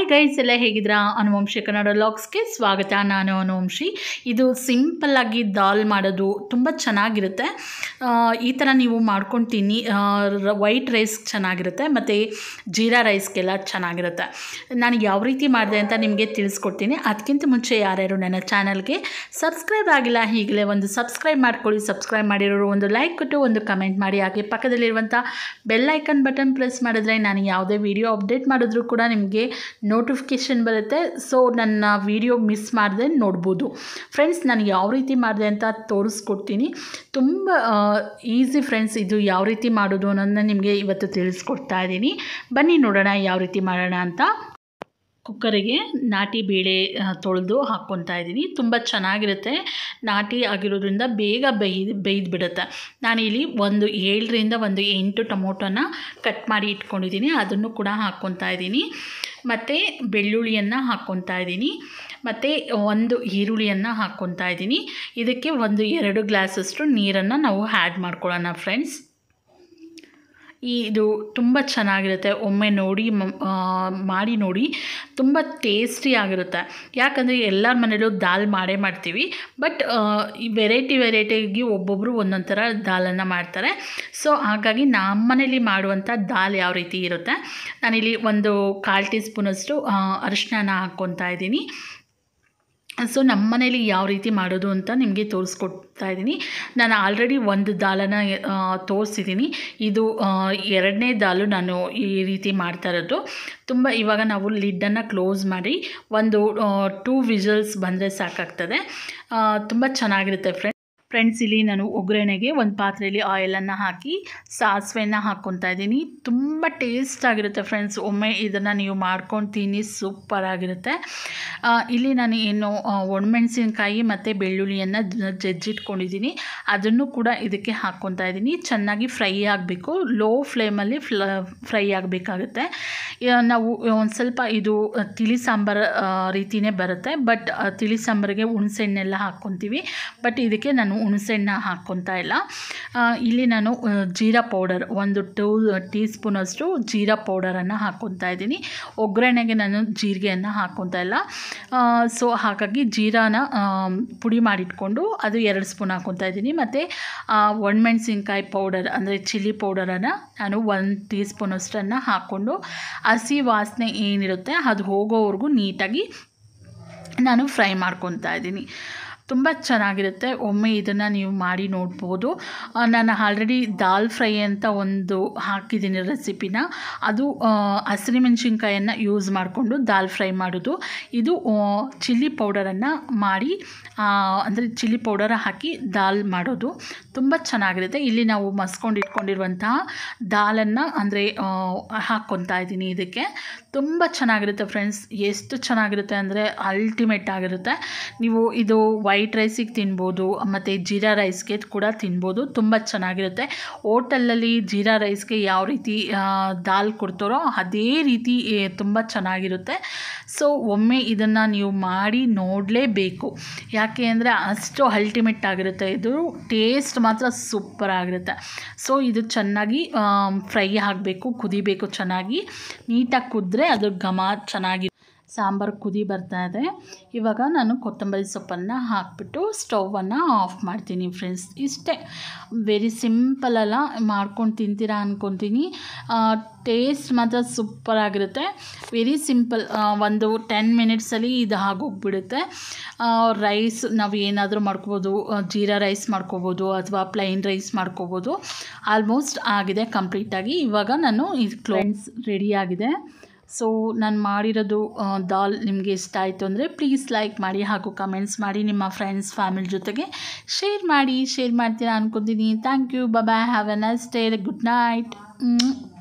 Guys ಎಲ್ಲ ಹೇಗಿದ್ದೀರಾ? ಅನುವಂಶಿ ಕನ್ನಡ ವ್ಲಾಗ್ಸ್ಗೆ ಸ್ವಾಗತ. ನಾನು ಅನುವಂಶಿ. ಇದು ಸಿಂಪಲ್ಲಾಗಿ ದಾಲ್ ಮಾಡೋದು ತುಂಬ ಚೆನ್ನಾಗಿರುತ್ತೆ. ಈ ಥರ ನೀವು ಮಾಡ್ಕೊಂಡು ತಿನ್ನಿ. ವೈಟ್ ರೈಸ್ ಚೆನ್ನಾಗಿರುತ್ತೆ ಮತ್ತು ಜೀರಾ ರೈಸ್ಗೆಲ್ಲ ಚೆನ್ನಾಗಿರುತ್ತೆ. ನಾನು ಯಾವ ರೀತಿ ಮಾಡಿದೆ ಅಂತ ನಿಮಗೆ ತಿಳಿಸ್ಕೊಡ್ತೀನಿ. ಅದಕ್ಕಿಂತ ಮುಂಚೆ ಯಾರ್ಯಾರು ನನ್ನ ಚಾನಲ್ಗೆ ಸಬ್ಸ್ಕ್ರೈಬ್ ಆಗಿಲ್ಲ ಈಗಲೇ ಒಂದು ಸಬ್ಸ್ಕ್ರೈಬ್ ಮಾಡ್ಕೊಳ್ಳಿ. ಸಬ್ಸ್ಕ್ರೈಬ್ ಮಾಡಿರೋರು ಒಂದು ಲೈಕ್ ಕೊಟ್ಟು ಒಂದು ಕಮೆಂಟ್ ಮಾಡಿ. ಹಾಗೆ ಪಕ್ಕದಲ್ಲಿರುವಂಥ ಬೆಲ್ ಐಕನ್ ಬಟನ್ ಪ್ರೆಸ್ ಮಾಡಿದ್ರೆ ನಾನು ಯಾವುದೇ ವಿಡಿಯೋ ಅಪ್ಡೇಟ್ ಮಾಡಿದ್ರೂ ಕೂಡ ನಿಮಗೆ ನೋಟಿಫಿಕೇಷನ್ ಬರುತ್ತೆ. ಸೊ ನನ್ನ ವಿಡಿಯೋ ಮಿಸ್ ಮಾಡದೆ ನೋಡ್ಬೋದು. ಫ್ರೆಂಡ್ಸ್, ನಾನು ಯಾವ ರೀತಿ ಮಾಡಿದೆ ಅಂತ ತೋರಿಸ್ಕೊಡ್ತೀನಿ. ತುಂಬ ಈಸಿ ಫ್ರೆಂಡ್ಸ್. ಇದು ಯಾವ ರೀತಿ ಮಾಡೋದು ಅನ್ನೋದನ್ನ ನಿಮಗೆ ಇವತ್ತು ತಿಳಿಸ್ಕೊಡ್ತಾ ಇದ್ದೀನಿ. ಬನ್ನಿ ನೋಡೋಣ ಯಾವ ರೀತಿ ಮಾಡೋಣ ಅಂತ. ಕುಕ್ಕರಿಗೆ ನಾಟಿ ಬೇಳೆ ತೊಳೆದು ಹಾಕ್ಕೊತಾ ಇದ್ದೀನಿ. ತುಂಬ ಚೆನ್ನಾಗಿರುತ್ತೆ. ನಾಟಿ ಆಗಿರೋದ್ರಿಂದ ಬೇಗ ಬೇಯ್ದು ಬಿಡುತ್ತೆ. ನಾನಿಲ್ಲಿ ಒಂದು 7ರಿಂದ 8 ಟೊಮೊಟೊನ ಕಟ್ ಮಾಡಿ ಇಟ್ಕೊಂಡಿದ್ದೀನಿ. ಅದನ್ನು ಕೂಡ ಹಾಕ್ಕೊತಾ ಇದ್ದೀನಿ. ಮತ್ತು ಬೆಳ್ಳುಳ್ಳಿಯನ್ನು ಹಾಕ್ಕೊತಾ ಇದ್ದೀನಿ. ಮತ್ತು ಒಂದು ಈರುಳ್ಳಿಯನ್ನು ಹಾಕ್ಕೊತಾ ಇದ್ದೀನಿ. ಇದಕ್ಕೆ 2 ಗ್ಲಾಸಷ್ಟು ನೀರನ್ನು ನಾವು ಆ್ಯಡ್ ಮಾಡ್ಕೊಳ್ಳೋಣ ಫ್ರೆಂಡ್ಸ್. ಇದು ತುಂಬ ಚೆನ್ನಾಗಿರುತ್ತೆ. ಒಮ್ಮೆ ಮಾಡಿ ನೋಡಿ. ತುಂಬ ಟೇಸ್ಟಿ ಆಗಿರುತ್ತೆ. ಯಾಕಂದರೆ ಎಲ್ಲರ ಮನೇಲೂ ದಾಲ್ ಮಾಡ್ತೀವಿ. ಬಟ್ ಈ ವೆರೈಟಿಯಾಗಿ ಒಬ್ಬೊಬ್ಬರು ಒಂದೊಂದು ಥರ ದಾಲನ್ನು ಮಾಡ್ತಾರೆ. ಸೊ ಹಾಗಾಗಿ ನಮ್ಮ ಮನೇಲಿ ಮಾಡುವಂಥ ದಾಲ್ ಯಾವ ರೀತಿ ಇರುತ್ತೆ, ನಾನಿಲ್ಲಿ 1/4 ಟೀ ಸ್ಪೂನಷ್ಟು ಅರಿಶಿನ ಹಾಕ್ಕೊತಾ ಇದ್ದೀನಿ. ಸೊ ನಮ್ಮ ಮನೇಲಿ ಯಾವ ರೀತಿ ಮಾಡೋದು ಅಂತ ನಿಮಗೆ ತೋರಿಸ್ಕೊಡ್ತಾ ಇದ್ದೀನಿ. ನಾನು ಆಲ್ರೆಡಿ ಒಂದು ದಾಲನ್ನು ತೋರಿಸಿದ್ದೀನಿ. ಇದು 2ನೇ ದಾಲು ನಾನು ಈ ರೀತಿ ಮಾಡ್ತಾ ಇರೋದು. ಇವಾಗ ನಾವು ಲಿಡ್ಡನ್ನು ಕ್ಲೋಸ್ ಮಾಡಿ 2 ವಿಷಲ್ಸ್ ಬಂದರೆ ಸಾಕಾಗ್ತದೆ. ತುಂಬ ಚೆನ್ನಾಗಿರುತ್ತೆ ಫ್ರೆಂಡ್ಸ್. ಇಲ್ಲಿ ನಾನು ಒಗ್ಗರಣೆಗೆ ಒಂದು ಪಾತ್ರೆಯಲ್ಲಿ ಆಯಿಲನ್ನು ಹಾಕಿ ಸಾಸಿವೆಯನ್ನು ಹಾಕ್ಕೊತಾ ಇದ್ದೀನಿ. ತುಂಬ ಟೇಸ್ಟ್ ಆಗಿರುತ್ತೆ ಫ್ರೆಂಡ್ಸ್. ಒಮ್ಮೆ ಇದನ್ನು ನೀವು ಮಾಡ್ಕೊಂಡು ತಿನ್ನಿ, ಸೂಪರಾಗಿರುತ್ತೆ. ಇಲ್ಲಿ ನಾನು ಒಣಮೆಣಸಿನ್ಕಾಯಿ ಮತ್ತು ಬೆಳ್ಳುಳ್ಳಿಯನ್ನು ಜಜ್ಜಿಟ್ಕೊಂಡಿದ್ದೀನಿ. ಅದನ್ನು ಕೂಡ ಇದಕ್ಕೆ ಹಾಕ್ಕೊತಾ ಇದ್ದೀನಿ. ಚೆನ್ನಾಗಿ ಫ್ರೈ ಆಗಬೇಕು. ಲೋ ಫ್ಲೇಮಲ್ಲಿ ಫ್ರೈ ಆಗಬೇಕಾಗುತ್ತೆ. ನಾವು ಒಂದು ಸ್ವಲ್ಪ ಇದು ತಿಳಿ ಸಾಂಬಾರು ರೀತಿಯೇ ಬರುತ್ತೆ. ಬಟ್ ತಿಳಿ ಸಾಂಬಾರಿಗೆ ಹುಣಸೆಹಣ್ಣೆಲ್ಲ ಹಾಕ್ಕೊತೀವಿ. ಬಟ್ ಇದಕ್ಕೆ ನಾನು ಹುಣಸೆಹಣ್ಣು ಹಾಕ್ಕೊತಾ ಇಲ್ಲ. ಇಲ್ಲಿ ನಾನು ಜೀರಾ ಪೌಡರ್ 2 ಟೀ ಸ್ಪೂನಷ್ಟು ಜೀರಾ ಪೌಡರನ್ನು ಹಾಕ್ಕೊತಾ ಇದ್ದೀನಿ. ಒಗ್ಗರಣೆಗೆ ನಾನು ಜೀರಿಗೆಯನ್ನು ಹಾಕ್ಕೊತಾ ಇಲ್ಲ. ಸೊ ಹಾಗಾಗಿ ಜೀರಾನ ಪುಡಿ ಮಾಡಿಟ್ಕೊಂಡು ಅದು 2 ಸ್ಪೂನ್ ಹಾಕ್ಕೊತಾ ಇದ್ದೀನಿ. ಮತ್ತು ಒಣಮೆಣಸಿನ್ಕಾಯಿ ಪೌಡರ್ ಅಂದರೆ ಚಿಲ್ಲಿ ಪೌಡರನ್ನು ನಾನು 1 ಟೀ ಸ್ಪೂನಷ್ಟನ್ನು ಹಾಕ್ಕೊಂಡು ಹಸಿ ವಾಸನೆ ಏನಿರುತ್ತೆ ಅದು ಹೋಗೋವರೆಗೂ ನೀಟಾಗಿ ನಾನು ಫ್ರೈ ಮಾಡ್ಕೊತಾ ಇದ್ದೀನಿ. ತುಂಬ ಚೆನ್ನಾಗಿರುತ್ತೆ. ಒಮ್ಮೆ ಇದನ್ನು ನೀವು ಮಾಡಿ ನೋಡ್ಬೋದು. ನಾನು ಆಲ್ರೆಡಿ ದಾಲ್ ಫ್ರೈ ಅಂತ ಒಂದು ಹಾಕಿದ್ದೀನಿ ರೆಸಿಪಿನ. ಅದು ಹಸಿಮೆಣಸಿನ್ಕಾಯನ್ನು ಯೂಸ್ ಮಾಡಿಕೊಂಡು ದಾಲ್ ಫ್ರೈ ಮಾಡೋದು. ಇದು ಚಿಲ್ಲಿ ಪೌಡರನ್ನು ಮಾಡಿ ಅಂದರೆ ಚಿಲ್ಲಿ ಪೌಡರ್ ಹಾಕಿ ದಾಲ್ ಮಾಡೋದು. ತುಂಬ ಚೆನ್ನಾಗಿರುತ್ತೆ. ಇಲ್ಲಿ ನಾವು ಮಸ್ಕೊಂಡು ಇಟ್ಕೊಂಡಿರುವಂತಹ ದಾಲನ್ನು ಅಂದರೆ ಹಾಕ್ಕೊತಾ ಇದ್ದೀನಿ ಇದಕ್ಕೆ. ತುಂಬ ಚೆನ್ನಾಗಿರುತ್ತೆ ಫ್ರೆಂಡ್ಸ್. ಎಷ್ಟು ಚೆನ್ನಾಗಿರುತ್ತೆ ಅಂದರೆ ಅಲ್ಟಿಮೇಟ್ ಆಗಿರುತ್ತೆ. ನೀವು ಇದು ವೈಟ್ ರೈಸಿಗೆ ತಿನ್ಬೋದು ಮತ್ತು ಜೀರಾ ರೈಸ್ಗೆ ಕೂಡ ತಿನ್ಬೋದು. ತುಂಬ ಚೆನ್ನಾಗಿರುತ್ತೆ. ಹೋಟೆಲಲ್ಲಿ ಜೀರಾ ರೈಸ್ಗೆ ಯಾವ ರೀತಿ ದಾಲ್ ಕೊಡ್ತಾರೋ ಅದೇ ರೀತಿ ತುಂಬ ಚೆನ್ನಾಗಿರುತ್ತೆ. ಸೊ ಒಮ್ಮೆ ಇದನ್ನು ನೀವು ಮಾಡಿ ನೋಡಲೇಬೇಕು. ಯಾಕೆ ಅಂದರೆ ಅಷ್ಟು ಅಲ್ಟಿಮೇಟ್ ಆಗಿರುತ್ತೆ. ಇದು ಟೇಸ್ಟ್ ಮಾತ್ರ ಸೂಪರ್ ಆಗಿರುತ್ತೆ. ಸೊ ಇದು ಚೆನ್ನಾಗಿ ಫ್ರೈ ಆಗಬೇಕು, ಕುದಿಬೇಕು. ಚೆನ್ನಾಗಿ ನೀಟಾಗಿ ಕುದ್ರೆ ಅದು ಘಮ ಚೆನ್ನಾಗಿ ಸಾಂಬಾರು ಕುದಿ ಬರ್ತಾ ಇದೆ. ಇವಾಗ ನಾನು ಕೊತ್ತಂಬರಿ ಸೊಪ್ಪನ್ನು ಹಾಕಿಬಿಟ್ಟು ಸ್ಟವನ್ನು ಆಫ್ ಮಾಡ್ತೀನಿ ಫ್ರೆಂಡ್ಸ್. ಇಷ್ಟೇ, ವೆರಿ ಸಿಂಪಲಲ್ಲ, ಮಾಡ್ಕೊಂಡು ತಿಂತೀರಾ ಅಂದ್ಕೊತೀನಿ. ಟೇಸ್ಟ್ ಮಾತ್ರ ಸೂಪರಾಗಿರುತ್ತೆ. Very simple. 10 ಮಿನಿಟ್ಸಲ್ಲಿ ಇದು ಆಗೋಗ್ಬಿಡುತ್ತೆ. ರೈಸ್ ನಾವು ಏನಾದರೂ ಮಾಡ್ಕೋಬೋದು. ಜೀರಾ ರೈಸ್ ಮಾಡ್ಕೋಬೋದು ಅಥವಾ ಪ್ಲೈನ್ ರೈಸ್ ಮಾಡ್ಕೋಬೋದು. ಆಲ್ಮೋಸ್ಟ್ ಆಗಿದೆ ಕಂಪ್ಲೀಟಾಗಿ. ಇವಾಗ ನಾನು ಇದು ಫ್ರೆಂಡ್ಸ್ ರೆಡಿಯಾಗಿದೆ. ಸೊ ನಾನು ಮಾಡಿರೋದು ದಾಲ್ ನಿಮಗೆ ಇಷ್ಟ ಆಯಿತು ಅಂದರೆ ಪ್ಲೀಸ್ ಲೈಕ್ ಮಾಡಿ ಹಾಗೂ ಕಮೆಂಟ್ಸ್ ಮಾಡಿ. ನಿಮ್ಮ ಫ್ರೆಂಡ್ಸ್ ಫ್ಯಾಮಿಲಿ ಜೊತೆಗೆ ಶೇರ್ ಮಾಡ್ತೀರಾ ಅಂದ್ಕೊತೀನಿ. Thank you. Bye. Have a nice day. Good night.